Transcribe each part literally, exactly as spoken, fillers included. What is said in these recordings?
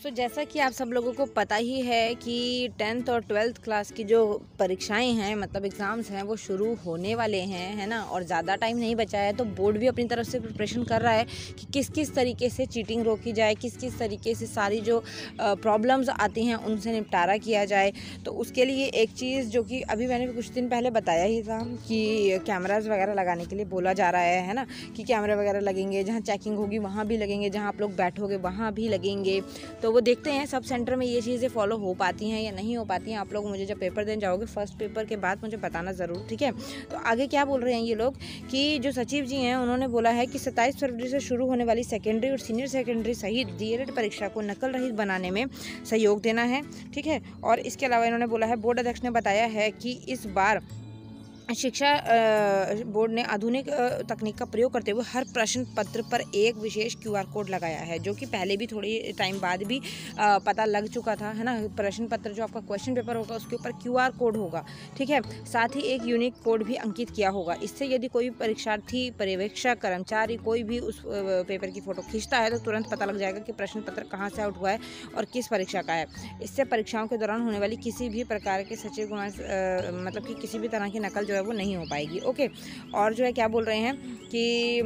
दोस्तों, जैसा कि आप सब लोगों को पता ही है कि टेंथ और ट्वेल्थ क्लास की जो परीक्षाएं हैं, मतलब एग्ज़ाम्स हैं, वो शुरू होने वाले हैं, है ना। और ज़्यादा टाइम नहीं बचा है, तो बोर्ड भी अपनी तरफ से प्रिपरेशन कर रहा है कि किस किस तरीके से चीटिंग रोकी जाए, किस किस तरीके से सारी जो प्रॉब्लम्स आती हैं उनसे निपटारा किया जाए। तो उसके लिए एक चीज़ जो कि अभी मैंने कुछ दिन पहले बताया ही था कि कैमराज वगैरह लगाने के लिए बोला जा रहा है है ना, कि कैमरे वगैरह लगेंगे, जहाँ चेकिंग होगी वहाँ भी लगेंगे, जहाँ आप लोग बैठोगे वहाँ भी लगेंगे। तो वो देखते हैं सब सेंटर में ये चीज़ें फॉलो हो पाती हैं या नहीं हो पाती हैं। आप लोग मुझे जब पेपर देने जाओगे फर्स्ट पेपर के बाद मुझे बताना ज़रूर, ठीक है। तो आगे क्या बोल रहे हैं ये लोग कि जो सचिव जी हैं उन्होंने बोला है कि सत्ताईस फरवरी से शुरू होने वाली सेकेंडरी और सीनियर सेकेंडरी सहित डीएलएड परीक्षा को नकल रहित बनाने में सहयोग देना है, ठीक है। और इसके अलावा इन्होंने बोला है, बोर्ड अध्यक्ष ने बताया है कि इस बार शिक्षा बोर्ड ने आधुनिक तकनीक का प्रयोग करते हुए हर प्रश्न पत्र पर एक विशेष क्यूआर कोड लगाया है, जो कि पहले भी थोड़ी टाइम बाद भी पता लग चुका था, है ना। प्रश्न पत्र जो आपका क्वेश्चन पेपर होगा उसके ऊपर क्यूआर कोड होगा, ठीक है। साथ ही एक यूनिक कोड भी अंकित किया होगा। इससे यदि कोई परीक्षार्थी, पर्यवेक्षक, कर्मचारी कोई भी उस पेपर की फ़ोटो खींचता है तो तुरंत पता लग जाएगा कि प्रश्न पत्र कहाँ से आउट हुआ है और किस परीक्षा का है। इससे परीक्षाओं के दौरान होने वाली किसी भी प्रकार के सचिव कुमार मतलब कि किसी भी तरह की नकल जो है वो नहीं हो पाएगी। ओके। और जो है क्या बोल रहे हैं कि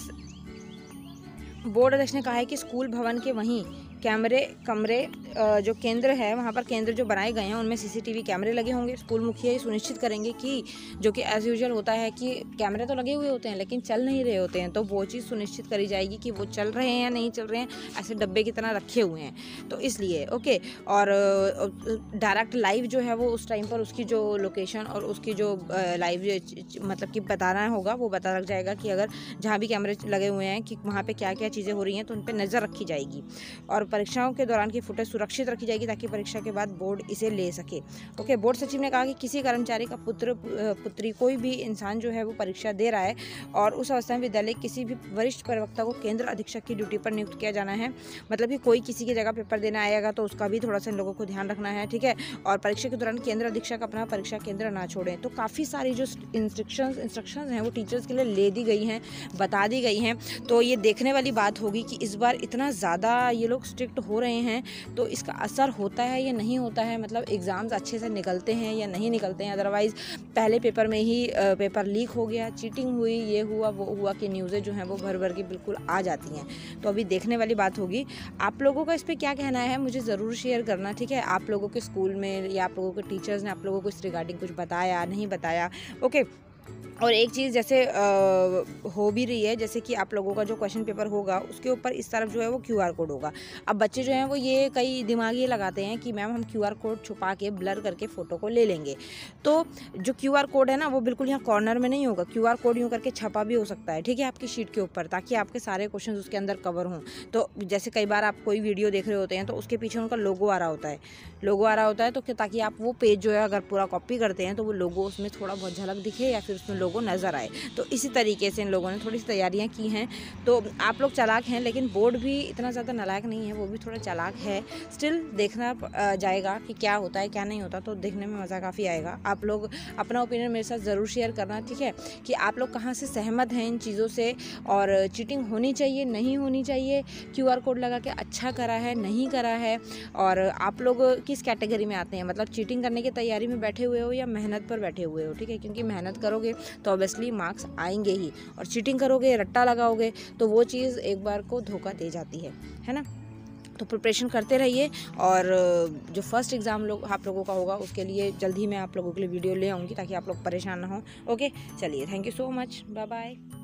बोर्ड अध्यक्ष ने कहा है कि स्कूल भवन के वहीं कैमरे कमरे जो केंद्र है वहाँ पर केंद्र जो बनाए गए हैं उनमें सीसीटीवी कैमरे लगे होंगे। स्कूल मुखिया ये सुनिश्चित करेंगे कि जो कि एज़ यूजुअल होता है कि कैमरे तो लगे हुए होते हैं लेकिन चल नहीं रहे होते हैं, तो वो चीज़ सुनिश्चित करी जाएगी कि वो चल रहे हैं या नहीं चल रहे हैं, ऐसे डब्बे की तरह रखे हुए हैं, तो इसलिए ओके। और डायरेक्ट लाइव जो है वो उस टाइम पर उसकी जो लोकेशन और उसकी जो लाइव मतलब कि बताना होगा वो पता लग जाएगा कि अगर जहाँ भी कैमरे लगे हुए हैं कि वहाँ पर क्या क्या चीज़ें हो रही हैं तो उन पर नज़र रखी जाएगी। और परीक्षाओं के दौरान की फुटेज सुरक्षित रखी जाएगी ताकि परीक्षा के बाद बोर्ड इसे ले सके। ओके। बोर्ड सचिव ने कहा कि किसी कर्मचारी का पुत्र पुत्री कोई भी इंसान जो है वो परीक्षा दे रहा है और उस अवस्था में विद्यालय किसी भी वरिष्ठ प्रवक्ता को केंद्र अधीक्षक की ड्यूटी पर नियुक्त किया जाना है। मतलब कि कोई किसी की जगह पेपर देने आएगा तो उसका भी थोड़ा सा इन लोगों को ध्यान रखना है, ठीक है। और परीक्षा के दौरान केंद्र अधीक्षक अपना परीक्षा केंद्र ना छोड़ें। तो काफ़ी सारी जो इंस्ट्रक्शंस इंस्ट्रक्शंस हैं वो टीचर्स के लिए ले दी गई हैं, बता दी गई हैं। तो ये देखने वाली बात होगी कि इस बार इतना ज़्यादा ये लोग स्ट्रिक्ट हो रहे हैं तो इसका असर होता है या नहीं होता है, मतलब एग्ज़ाम्स अच्छे से निकलते हैं या नहीं निकलते हैं। अदरवाइज़ पहले पेपर में ही पेपर लीक हो गया, चीटिंग हुई, ये हुआ वो हुआ कि न्यूज़ें जो हैं वो भर भर के बिल्कुल आ जाती हैं। तो अभी देखने वाली बात होगी। आप लोगों का इस पर क्या कहना है मुझे ज़रूर शेयर करना, ठीक है। आप लोगों के स्कूल में या आप लोगों के टीचर्स ने आप लोगों को इस रिगार्डिंग कुछ बताया, नहीं बताया, ओके। और एक चीज़ जैसे आ, हो भी रही है, जैसे कि आप लोगों का जो क्वेश्चन पेपर होगा उसके ऊपर इस तरफ जो है वो क्यूआर कोड होगा। अब बच्चे जो हैं वो ये कई दिमाग ये लगाते हैं कि मैम हम क्यूआर कोड छुपा के ब्लर करके फ़ोटो को ले लेंगे। तो जो क्यूआर कोड है ना वो बिल्कुल यहाँ कॉर्नर में नहीं होगा। क्यूआर कोड यूँ करके छपा भी हो सकता है, ठीक है, आपकी शीट के ऊपर, ताकि आपके सारे क्वेश्चन उसके अंदर कवर हों। तो जैसे कई बार आप कोई वीडियो देख रहे होते हैं तो उसके पीछे उनका लोगो आ रहा होता है लोगो आ रहा होता है तो ताकि आप वो पेज जो है अगर पूरा कॉपी करते हैं तो वो लोगो उसमें थोड़ा बहुत झलक दिखे या फिर उसमें लोगो नज़र आए। तो इसी तरीके से इन लोगों ने थोड़ी सी तैयारियां की हैं। तो आप लोग चालाक हैं लेकिन बोर्ड भी इतना ज़्यादा नालायक नहीं है, वो भी थोड़ा चालाक है। स्टिल देखना जाएगा कि क्या होता है क्या नहीं होता, तो देखने में मज़ा काफ़ी आएगा। आप लोग अपना ओपिनियन मेरे साथ ज़रूर शेयर करना, ठीक है, कि आप लोग कहाँ से सहमत हैं इन चीज़ों से और चीटिंग होनी चाहिए नहीं होनी चाहिए, क्यूआर कोड लगा के अच्छा करा है नहीं करा है, और आप लोग किस कैटेगरी में आते हैं, मतलब चीटिंग करने की तैयारी में बैठे हुए हो या मेहनत पर बैठे हुए हो, ठीक है। क्योंकि मेहनत करोगे तो ऑब्वियसली मार्क्स आएंगे ही, और चीटिंग करोगे, रट्टा लगाओगे तो वो चीज़ एक बार को धोखा दे जाती है, है ना। तो प्रिपरेशन करते रहिए और जो फर्स्ट एग्ज़ाम लोग आप लोगों का होगा उसके लिए जल्द ही मैं आप लोगों के लिए वीडियो ले आऊँगी ताकि आप लोग परेशान ना हो। ओके, चलिए, thank you so much, bye bye.